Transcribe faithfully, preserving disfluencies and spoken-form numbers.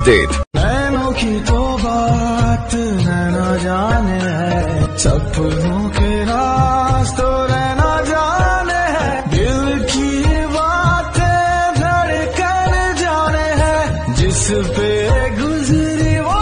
नैनों की तो बात नैना जाने है, सपनों के रास्तों रहना जाने है, दिल की बातें धड़कन जाने है, जिस पे गुजरी वो